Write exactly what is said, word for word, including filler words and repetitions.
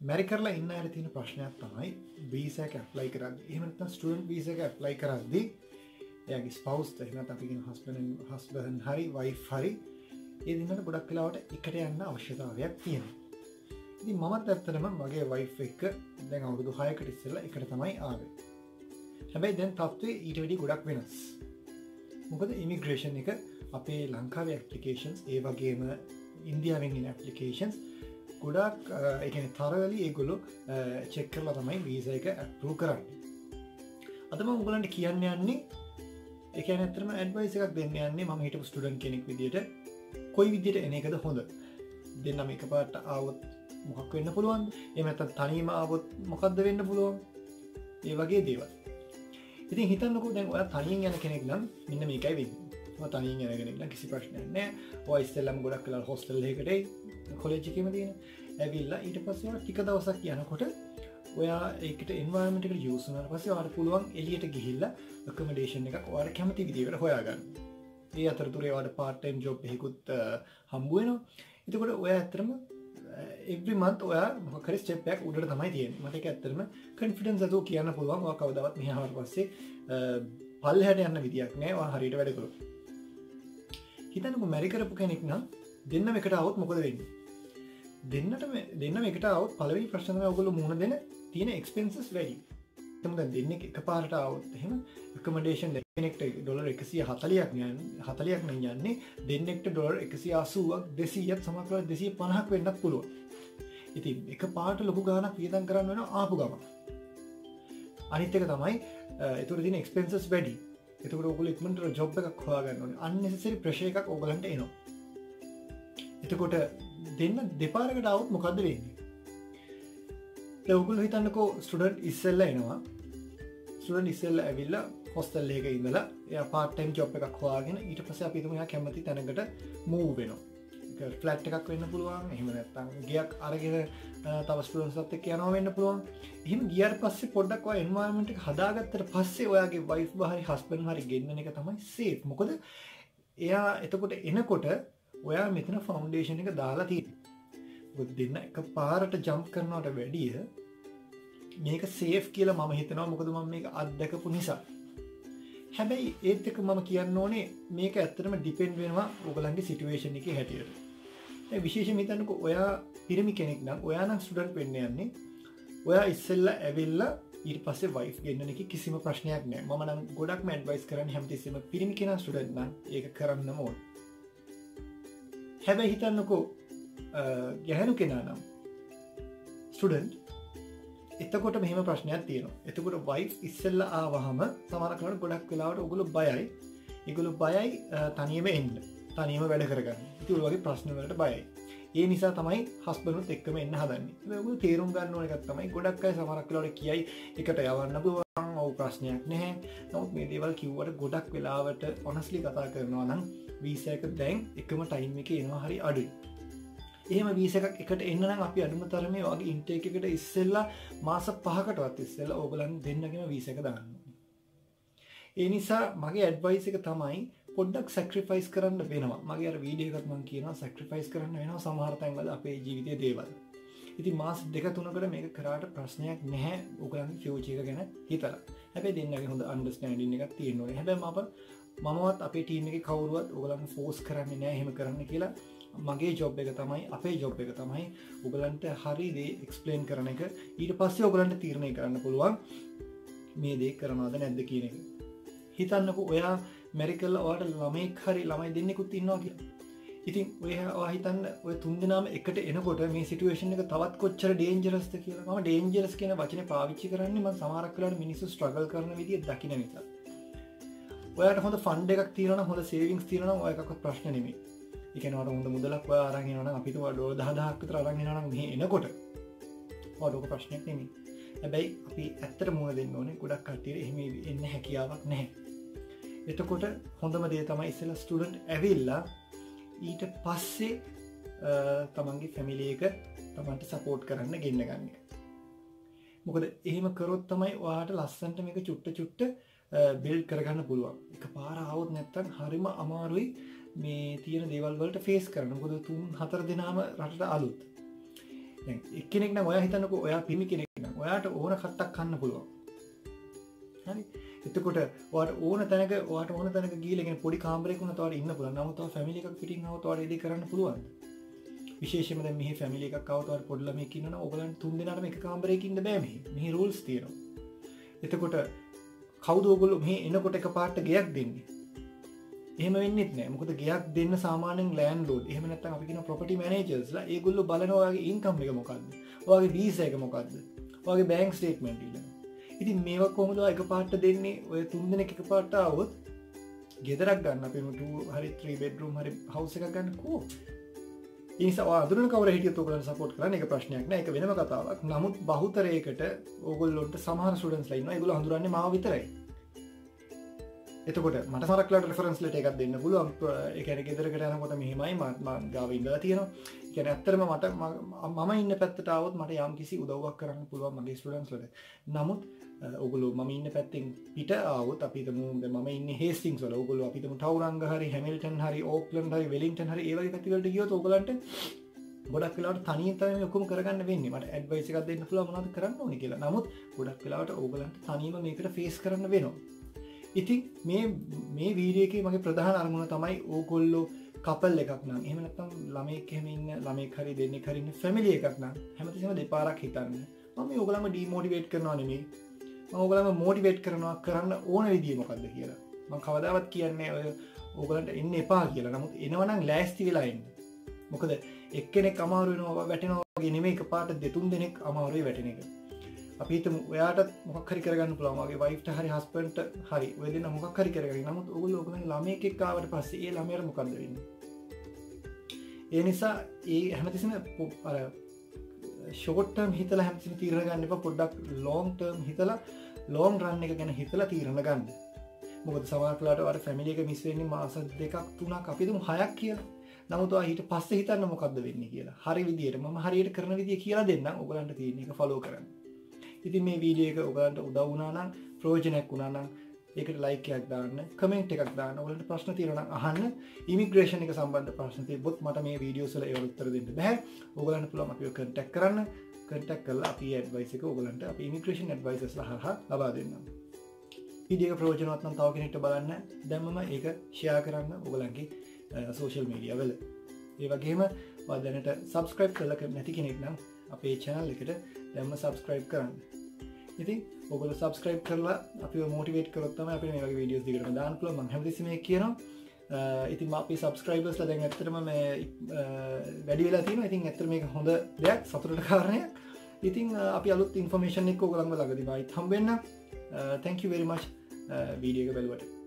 මැරි කරලා ඉන්න අයට තියෙන ප්‍රශ්නයක් තමයි වීසා එක ඇප්ලයි කරද්දී. එහෙම නැත්නම් ස්ටුඩන්ට් වීසා එක ඇප්ලයි කරද්දී එයාගේ ස්පවුස් එහෙම නැත්නම් අපි කියන හස්බන්ඩ් හස්බන්ඩ් හරි වයිෆ් හරි ඒ දිනවල ගොඩක් වෙලාවට එකට යන්න අවශ්‍යතාවයක් තියෙනවා. ඉතින් මමත් ඇත්තටම මගේ වයිෆ් එක්ක දැන් අවුරුදු හයකට ඉස්සෙල්ලා එකට තමයි ආවේ. හැබැයි දැන් තත්ත්වය ඊට වැඩි ගොඩක් වෙනස්. මොකද ඉමිග්‍රේෂන් එක අපේ ලංකාවේ ඇප්ලිකේෂන්ස් ඒ වගේම ඉන්දියාවෙන් එන ඇප්ලිකේෂන්ස් ගොඩක් ඒ කියන්නේ තරවලි ඒගොල්ලෝ චෙක් කරලා තමයි වීසා එක අප්‍රූව් කරන්නේ. අද මම ඔයගලන්ට කියන්න යන්නේ ඒ කියන්නේ ඇත්තටම ඇඩ්වයිස් එකක් දෙන්න යන්නේ මම හිටපු ස්ටුඩන්ට් කෙනෙක් විදියට කොයි විදියට එන එකද හොඳ. දෙන්නම එකපාරට ආවොත් මොකක් වෙන්න පුළුවන්ද? එහෙම නැත්නම් තනියම ආවොත් මොකද්ද වෙන්න පුළුවන්? ඒ වගේ දේවල්. ඉතින් හිතන්නකෝ දැන් ඔයා තනියෙන් යන කෙනෙක් නම් මෙන්න මේකයි වෙන්නේ. ඔයා තනියෙන් යන කෙනෙක් නම් කිසි ප්‍රශ්නයක් නැහැ. ඔයා ඉස්සෙල්ලාම ගොඩක් වෙලා හොස්ටල් එකකට කොලෙජ් එකේම තියෙන. ඇවිල්ලා ඊට පස්සේ ඔයා ටික දවසක් යනකොට ඔයා ඒකට එන්වයරන්මන්ට් එකට යූස් වුණාට පස්සේ ඔයාට පුළුවන් එළියට ගිහිල්ලා ඇකොමඩේෂන් එකක් ඔයාට කැමති විදිහකට හොයාගන්න. ඒ අතරතුරේ ඔයාට පාර්ට් ටයිම් ජොබ් එකකුත් හම්බ වෙනවා. එතකොට ඔයා ඇත්තටම every month ඔයා මොකක් හරි ස්ටෙප් එකක් උඩට තමයි තියෙන්නේ. මට ඒක ඇත්තටම කොන්ෆිඩන්ස් අතෝ කියන්න පුළුවන්. ඔයා කවදාවත් මෙහා ආවට පස්සේ පල්ලෙහාට යන්න විදියක් නෑ. ඔයා හරියට වැඩ කරොත්. හිතන්නකෝ මැරි කරපු කෙනෙක් නම් දෙන්නම එකට આવොත් මොකද වෙන්නේ? දෙන්නටම දෙන්නම එකට આવොත් පළවෙනි ප්‍රශ්න තමයි ඔයගොල්ලෝ මුහුණ දෙන තියෙන එක්ස්පෙන්සස් වැඩි. එතන දැන් දෙන්නේ එකපාරට આવොත් එහෙම accommodation කෙනෙක්ට ඩොලර් එකසිය හතලියක් යන්නේ හතලියක් නම් යන්නේ දෙන්නෙක්ට ඩොලර් එකසිය අසූවක් දෙසීයක් සමහරවිට දෙසීය පනහක් වෙන්නත් පුළුවන්. ඉතින් එකපාරට ලොකු ගාණක් වියදම් කරන්න වෙනවා ආපු ගමන්. අනිත් එක තමයි ඒතර තියෙන එක්ස්පෙන්සස් වැඩි. එතකොට ඔයගොල්ලෝ ඉක්මනට ජොබ් එකක් හොයාගන්න ඕනේ. unnecessary pressure එකක් ඔයගලන්ට එනවා. එතකොට දෙන්න දෙපාරකට આવොත් මොකද්ද වෙන්නේ? දැන් ඔයගොල්ලෝ හිතන්නකෝ ස්ටුඩන්ට් ඉස්සෙල්ලා එනවා. ස්ටුඩන්ට් ඉස්සෙල්ලා ඇවිල්ලා හොස්ටල් එකක ඉඳලා එයා පාර්ට් ටයිම් ජොබ් එකක් හොයාගෙන ඊට පස්සේ අපි හිතමු එයා කැමති තැනකට මූව් වෙනවා. ඒක ෆ්ලැට් එකක් වෙන්න පුළුවන්. එහෙම නැත්නම් ගියක් අරගෙන තව ස්ටුඩන්ට්ස්ලත් එක්ක යනවා වෙන්න පුළුවන්. එහෙම ගියාට පස්සේ පොඩ්ඩක් ඔය එන්වයරන්මන්ට් එක හදාගත්තට පස්සේ ඔයාගේ වයිෆ් හරි හස්බන්ඩ් හරි ගෙන්නන එක තමයි සේෆ්. මොකද එයා එතකොට එනකොට ඔයා මෙතන ෆවුන්ඩේෂන් එක දාලා තියෙන්නේ. මොකද දෙන්න එකපාරට ජම්ප් කරනවට වැඩිය මේක සේෆ් කියලා මම හිතනවා. මොකද මම මේක අත්දකපු නිසා. හැබැයි ඒත් එක්ක මම කියන්න ඕනේ මේක ඇත්තටම ඩිපෙන්ඩ් වෙනවා ඔයගලන්ගේ සිටුේෂන් එකේ හැටියට. ඒ විශේෂයෙන් හිතන්නකෝ ඔයා පිරිමි කෙනෙක් නම් ඔයා නම් ස්ටුඩන්ට් වෙන්න යන්නේ. ඔයා ඉස්සෙල්ලා ඇවිල්ලා ඊට පස්සේ වයිෆ් ගෙන්නන එක කිසිම ප්‍රශ්නයක් නැහැ. මම නම් ගොඩක්ම ඇඩ්වයිස් කරන්නේ හැමතිස්සෙම පිරිමි කෙනා ස්ටුඩන්ට් නම් ඒක කරන්නම ඕන. හැබැයි හිතන්නකෝ ගැහැණු කෙනා නම් ස්ටුඩන්ට් එතකොට මෙහෙම ප්‍රශ්නයක් තියෙනවා. එතකොට වයිෆ් ඉස්සෙල්ලා ආවහම සමහර කෙනෙක් ගොඩක් වෙලාවට ඔයගොල්ලෝ බයයි. ඒගොල්ලෝ බයයි තනියම එන්න. තනියම වැඩ කරගන්න. ඉතින් ඔය වගේ ප්‍රශ්න වලට බයයි. ඒ නිසා තමයි හස්බන්ඩ්ත් එක්කම එන්න හදන්නේ. ඒක ඔයගොල්ලෝ තේරුම් ගන්න ඕන එකක් තමයි ගොඩක් අය සමහරක් වෙලාවට කියයි එකට යවන්න පුළුවන්. ඔව් ප්‍රශ්නයක් නැහැ. නමුත් මේ දේවල් කිව්වට ගොඩක් වෙලාවට honestly කතා කරනවා නම් වීසා එක දැන් එකම ටයිම් එකේ එනවා හරි අඩුයි. එහෙම වීසා එකක් එකට එන්න නම් අපි අඩුම තරමේ වගේ ඉන්ටේක් එකට ඉස්සෙල්ලා මාස පහකටවත් ඉස්සෙල්ලා ඕගලන් දෙන්නගෙම වීසා එක දාන්න ඕනේ. ඒ නිසා මගේ ඇඩ්වයිස් එක තමයි පොඩ්ඩක් සැක්‍රිෆයිස් කරන්න වෙනවා. මගේ අර වීඩියෝ එකත් මම කියනවා සැක්‍රිෆයිස් කරන්න වෙනවා සමහර තැන්වල අපේ ජීවිතයේ දේවල්. ඉතින් මාස දෙක තුනකට මේක කරාට ප්‍රශ්නයක් නැහැ ඔයගලන්ගේ ෆියුචර් එක ගැන හිතලා. හැබැයි දෙන්නගේ හොඳ අන්ඩර්ස්ටෑන්ඩින් එකක් තියෙන්න ඕනේ. හැබැයි මම මමවත් අපේ ටීම් එකේ කවුරුවත් ඔයගලන්ව ෆෝස් කරන්නේ නැහැ එහෙම කරන්න කියලා. මගේ ජොබ් එක තමයි අපේ ජොබ් එක තමයි ඔයගලන්ට හරි දේ එක්ස්ප්ලেইন කරන එක. ඊට පස්සේ ඔයගලන්ට තීරණය කරන්න පුළුවන් මේ දේ කරනවද නැද්ද කියන එක. හිතන්නකෝ ඔයා මැරි කරලා ඔයාට ළමෙක් හරි ළමයි දෙන්නෙකුත් ඉන්නවා කියලා. ඉතින් ඔයා හිතන්න ඔය තුන් දෙනාම එකට එනකොට මේ සිටුේෂන් එක තවත් කොච්චර ඩේන්ජරස්ද කියලා. මම ඩේන්ජරස් කියන වචනේ පාවිච්චි කරන්නේ මම සමහරක් වෙලාවට මිනිස්සු ස්ට්‍රගල් කරන විදිය දකින්න නිසා. ඔයාට හොඳ ෆන්ඩ් එකක් තියෙනවා නම් හොඳ සේවිංග්ස් තියෙනවා නම් ඔය එකක්වත් ප්‍රශ්න නෙමෙයි. ඒ කියන්නේ ඔයාට හොඳ මුදලක් ඔයා අරන් එනවා නම් අපිට ඔයා ඩොලර් දහදහක් විතර අරන් එනවා නම් මෙහි එනකොට ඔයාට ඔක ප්‍රශ්නයක් නෙමෙයි. හැබැයි අපි ඇත්තට මුණ දෙන්න ඕනේ ගොඩක් කට්ටියට එහෙම එන්න හැකියාවක් නැහැ. එතකොට හොඳම දේ තමයි ඉස්සෙල්ලා ස්ටුඩන්ට් ඇවිල්ලා ඊට පස්සේ තමන්ගේ ෆැමිලි එක තමන්ට සපෝට් කරන්න ගෙන්න ගන්න එක. මොකද එහෙම කරොත් තමයි ඔයාට ලස්සනට මේක චුට්ට චුට්ට බිල්ඩ් කරගන්න පුළුවන්. එකපාර ආවොත් නැත්තම් හරිම අමාරුයි මේ තියෙන දේවල් වලට ෆේස් කරන්න. මොකද තුන් හතර දෙනාම රටට අලුත්. දැන් එක්කෙනෙක් නම් ඔයා හිතන්නකෝ ඔයා පිමි කෙනෙක් නම් ඔයාට ඕන කට්ටක් කන්න පුළුවන්. හරි. එතකොට ඔයාට ඕන තැනක ඔයාට ඕන තැනක ගිහලා ඉගෙන පොඩි කාමරයක උනත් ඔයාට ඉන්න පුළුවන්. නමුත් ඔයා ෆැමිලි එකක් පිටින් આવත් ඔයාට ඉදී කරන්න පුළුවන්. විශේෂයෙන්ම දැන් මෙහි ෆැමිලි එකක් આવත් ඔයාට පොඩි ළමෙක් ඉන්නවනම් ඔයගලන්ට තුන් දෙනාටම එක කාමරයක ඉන්න බෑ මෙහි. මෙහි රූල්ස් තියෙනවා. එතකොට කවුද ඔයගොල්ලෝ මෙහි එනකොට එකපාරට ගෙයක් දෙන්නේ? එහෙම වෙන්නේ නැහැ. මොකද ගෙයක් දෙන්න සාමාන්‍යයෙන් ලෑන්ඩ්ලෝඩ්. එහෙම නැත්නම් අපි කියන ප්‍රොපර්ටි මැනේජර්ස්ලා ඒගොල්ලෝ බලනවා ඔයාගේ ඉන්කම් එක මොකද්ද? ඔයාගේ වීසා එක මොකද්ද? ඔයාගේ බැංක් ස්ටේට්මන්ට් ඉල්ලනවා. ඉතින් මේවා කොහොමද ඔය එකපාරට දෙන්නේ? ඔය තුන් දෙනෙක් එකපාරට ආවොත් ගෙදරක් ගන්න අපි two හරි three bedroom හරි house එකක් ගන්න කෝ. ඒ නිසා ඔය අඳුරන කවර හිටියත් ඔයගොල්ලන්ට සපෝට් කරන්න ඒක ප්‍රශ්නයක් නෑ. ඒක වෙනම කතාවක්. නමුත් බහුතරයකට ඕගොල්ලොන්ට සමහර ස්ටුඩන්ට්ස්ලා ඉන්නවා. ඒගොල්ලෝ හඳුරන්නේ මාව විතරයි. එතකොට මට සමහරක්ලාට රෙෆරන්ස් ලෙටර් එකක් දෙන්න පුළුවන්. ඒ කියන්නේ ගෙදරකට යනකොට මෙහෙමයි මම ගාව ඉඳලා තියෙනවා. ඒ කියන්නේ ඇත්තටම මට මම ඉන්න පැත්තට ආවොත් මට යම් කිසි උදව්වක් කරන්න පුළුවන් මගේ ස්ටුඩන්ට්ස්ලට. නමුත් ඔයගොල්ලෝ මම ඉන්න පැත්තෙන් පිට ආවොත් අපි හිතමු මම ඉන්නේ හේස්ටින්ස් වල. ඔයගොල්ලෝ අපි හිතමු ටවුරංග හරි හැමිල්ටන් හරි ඕක්ලන්ඩ් හරි වෙලින්ටන් හරි ඒ වගේ පැති වලට ගියොත් ඔයගොල්ලන්ට ගොඩක් වෙලාවට තනියෙන් තමයි ඔක්කොම කරගන්න වෙන්නේ. මට ඇඩ්වයිස් එකක් දෙන්න පුළුවන් මොනවද කරන්න ඕනේ කියලා. නමුත් ගොඩක් වෙලාවට ඔයගොල්ලන්ට තනියම මේකට ෆේස් කරන්න වෙනවා. ඉතින් මේ මේ වීඩියෝ එකේ මගේ ප්‍රධාන අරමුණ තමයි ඕගොල්ලෝ කපල් එකක් නම් එහෙම නැත්නම් ළමෙක් එහෙම ඉන්න ළමෙක් හරි දෙන්නෙක් හරි ඉන්න ෆැමිලි එකක් නම් හැමතිස්සෙම දෙපාරක් හිතන්න. මම මේ ඕගොල්ලන්ව ඩිමෝටිවේට් කරනවා නෙමෙයි. මම ඕගොල්ලන්ව මොටිවේට් කරනවා කරන්න ඕන විදිය මොකද්ද කියලා. මම කවදාවත් කියන්නේ ඔය ඕගොල්ලන්ට එන්න එපා කියලා. නමුත් එනවනම් ලෑස්ති වෙලා එන්න. මොකද එක්කෙනෙක් අමාරු වෙනවා වැටෙනවා වගේ නෙමෙයි එකපාරට දෙතුන් දෙනෙක් අමාරුයි වැටෙන එක. අපි හිතමු ඔයාට මොකක් හරි කරගන්න පුළුවන්. වගේ වයිෆ්ට හරි හස්බන්ඩ්ට හරි ඔය දෙන්න මොකක් හරි කරගන්න. නමුත් ඔයගොල්ලෝ ඔයගොල්ලන්ගේ ළමයෙක් එක්ක ආවට පස්සේ ඒ ළමයාට මොකද්ද වෙන්නේ? ඒ නිසා ඒ හැමතිස්සෙම අර ෂෝට් ටර්ම් හිතලා හැමතිස්සෙම තීරණ ගන්න එපා. පොඩ්ඩක් ලොන්ග් ටර්ම් හිතලා ලොන්ග් රන් එක ගැන හිතලා තීරණ ගන්න. මොකද සමහර වෙලාවට ඔයාලා ෆැමිලි එක මිස් වෙන්නේ මාස දෙකක් තුනක් අපි හිතමු හයක් කියලා. නමුත් ඔයා ඊට පස්සේ හිතන්න මොකද්ද වෙන්නේ කියලා. හරි විදියට මම හරියට කරන විදිය කියලා දෙන්නම්. ඔයගලන්ට තියෙන එක ෆලෝ කරන්න. ඉතින් මේ වීඩියෝ එක ඔයගලන්ට උදව් වුණා නම් ප්‍රයෝජනයක් වුණා නම් ඒකට ලයික් එකක් දාන්න, කමෙන්ට් එකක් දාන්න. ඔයගලන්ට ප්‍රශ්න තියෙනවා නම් අහන්න. ඉමිග්‍රේෂන් එක සම්බන්ධ ප්‍රශ්න තිබ්බොත් මට මේ වීඩියෝස් වල ඒවට උත්තර දෙන්න බෑ. ඔයගලන්ට පුළුවන් අපිව කන්ටැක්ට් කරන්න. කන්ටැක්ට් කරලා අපි ඇඩ්වයිස් එක ඔයගලන්ට අපි ඉමිග්‍රේෂන් ඇඩ්වයිසර්ස්ලා හරහා ලබා දෙන්නම්. වීඩියෝ එක ප්‍රයෝජනවත් නම් තව කෙනෙක්ට බලන්න දැම්මම ඒක ෂෙයා කරන්න ඔයගලන්ගේ සෝෂල් මීඩියා වල. ඒ වගේම ඔයා දැනට සබ්ස්ක්‍රයිබ් කරලා නැති කෙනෙක් නම් අපේ channel එකට දැම්ම සබ්ස්ක්‍රයිබ් කරන්න. ඉතින් ඔයගොල්ලෝ සබ්ස්ක්‍රයිබ් කරලා අපිව මොටිවේට් කරොත් තමයි අපිට මේ වගේ වීඩියෝස් දිගටම දාන්න පුළුවන්. මම හැමතිස්සෙම මේක කියනවා. ඉතින් මම අපේ සබ්ස්ක්‍රයිබර්ස්ලා දැන් ඇත්තටම මේ වැඩි වෙලා තියෙනවා. ඉතින් ඇත්තට මේක හොඳ දෙයක්, සතුටට කාරණයක්. ඉතින් අපි අලුත් ඉන්ෆර්මේෂන් එක ඔයගොල්ලන්ව ළඟදී ආයිත් හම්බ වෙන්න. thank you very much video එක බලුවට.